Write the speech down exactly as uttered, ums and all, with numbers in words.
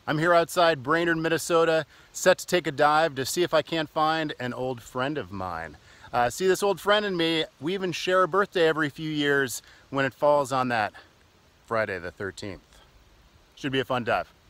I'm here outside Brainerd, Minnesota, set to take a dive to see if I can't find an old friend of mine. Uh, see, this old friend and me, we even share a birthday every few years when it falls on that Friday the thirteenth. Should be a fun dive.